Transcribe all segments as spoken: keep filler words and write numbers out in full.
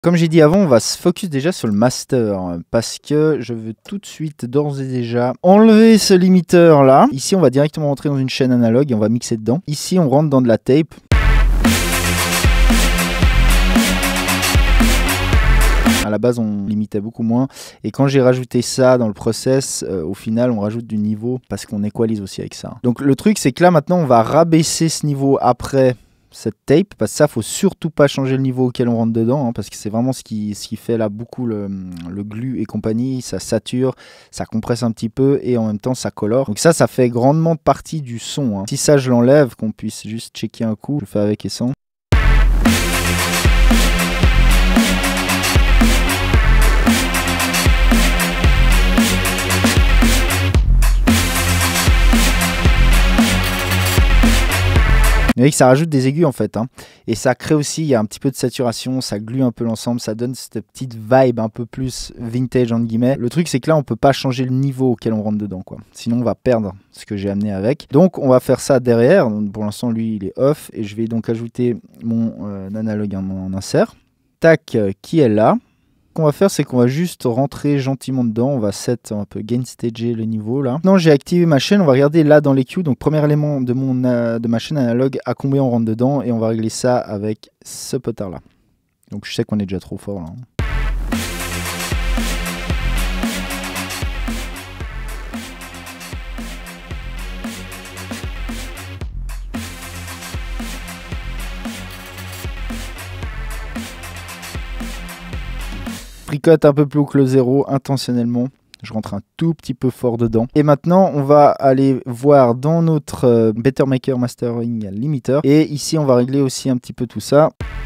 Comme j'ai dit avant, on va se focus déjà sur le master parce que je veux tout de suite, d'ores et déjà, enlever ce limiteur là. Ici, on va directement rentrer dans une chaîne analogue et on va mixer dedans. Ici, on rentre dans de la tape. À la base, on limitait beaucoup moins. Et quand j'ai rajouté ça dans le process, euh, au final, on rajoute du niveau parce qu'on équalise aussi avec ça. Donc le truc, c'est que là, maintenant, on va rabaisser ce niveau après cette tape, parce que ça, faut surtout pas changer le niveau auquel on rentre dedans, hein, parce que c'est vraiment ce qui, ce qui fait là beaucoup le, le glue et compagnie. Ça sature, ça compresse un petit peu et en même temps ça colore. Donc ça, ça fait grandement partie du son, hein. Si ça, je l'enlève, qu'on puisse juste checker un coup, je le fais avec et sans. Vous voyez que ça rajoute des aigus en fait, hein. Et ça crée aussi, il y a un petit peu de saturation, ça glue un peu l'ensemble, ça donne cette petite vibe un peu plus vintage entre guillemets. Le truc c'est que là on peut pas changer le niveau auquel on rentre dedans quoi, sinon on va perdre ce que j'ai amené avec. Donc on va faire ça derrière, donc, pour l'instant lui il est off et je vais donc ajouter mon euh, analogue en, en insert. Tac, euh, qui est là. Ce qu'on va faire, c'est qu'on va juste rentrer gentiment dedans. On va set un peu gain stager le niveau là. Maintenant, j'ai activé ma chaîne. On va regarder là dans les queues. Donc, premier élément de, mon, euh, de ma chaîne analogue, à combien on rentre dedans. Et on va régler ça avec ce potard là. Donc, je sais qu'on est déjà trop fort là. Tricote un peu plus haut que le zéro intentionnellement. Je rentre un tout petit peu fort dedans. Et maintenant, on va aller voir dans notre euh, Better Maker Mastering Limiter. Et ici, on va régler aussi un petit peu tout ça.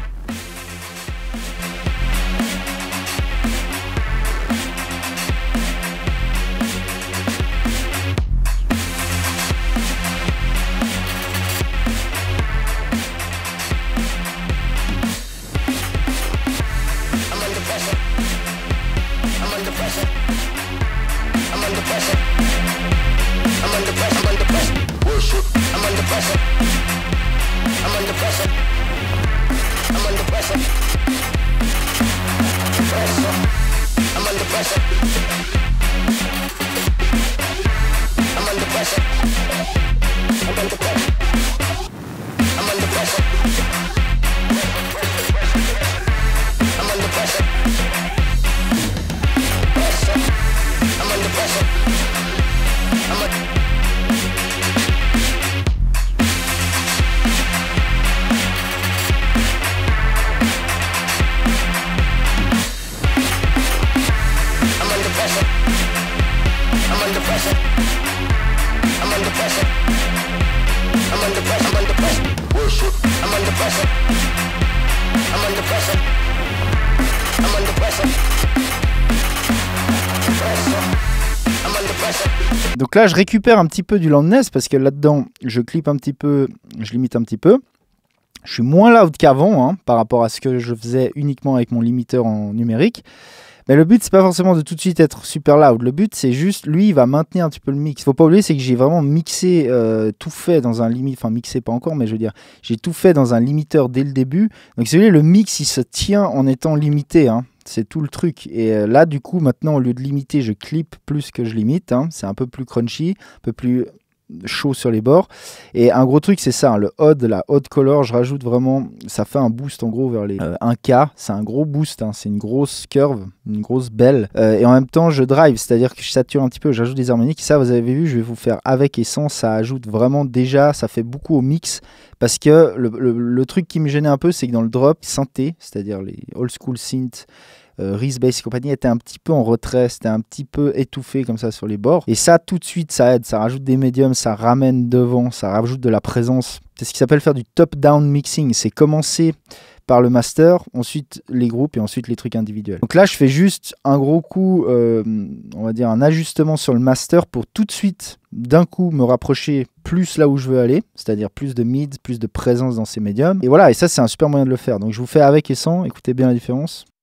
Donc là, je récupère un petit peu du loudness parce que là-dedans, je clip un petit peu, je limite un petit peu. Je suis moins loud qu'avant hein, par rapport à ce que je faisais uniquement avec mon limiteur en numérique. Mais le but, c'est pas forcément de tout de suite être super loud. Le but, c'est juste, lui, il va maintenir un petit peu le mix. Faut pas oublier, c'est que j'ai vraiment mixé, euh, tout fait dans un limite. Enfin, mixé pas encore, mais je veux dire, j'ai tout fait dans un limiteur dès le début. Donc, si vous voulez, le mix, il se tient en étant limité. Hein. C'est tout le truc. Et euh, là, du coup, maintenant, au lieu de limiter, je clip plus que je limite. Hein. C'est un peu plus crunchy, un peu plus chaud sur les bords. Et un gros truc, c'est ça, hein, le odd, la odd color, je rajoute vraiment, ça fait un boost en gros vers les euh, un K. C'est un gros boost, hein, c'est une grosse curve, une grosse belle. Euh, et en même temps, je drive, c'est-à-dire que je sature un petit peu, j'ajoute des harmoniques. Ça, vous avez vu, je vais vous faire avec et sans. Ça ajoute vraiment déjà, ça fait beaucoup au mix. Parce que le, le, le truc qui me gênait un peu, c'est que dans le drop, synthé, c'est-à-dire les old school synth, Euh, Reese Bass et compagnie était un petit peu en retrait, c'était un petit peu étouffé comme ça sur les bords. Et ça, tout de suite, ça aide, ça rajoute des médiums, ça ramène devant, ça rajoute de la présence. C'est ce qui s'appelle faire du top-down mixing. C'est commencer par le master, ensuite les groupes et ensuite les trucs individuels. Donc là, je fais juste un gros coup, euh, on va dire un ajustement sur le master pour tout de suite, d'un coup, me rapprocher plus là où je veux aller, c'est-à-dire plus de mid, plus de présence dans ces médiums. Et voilà, et ça, c'est un super moyen de le faire. Donc je vous fais avec et sans, écoutez bien la différence.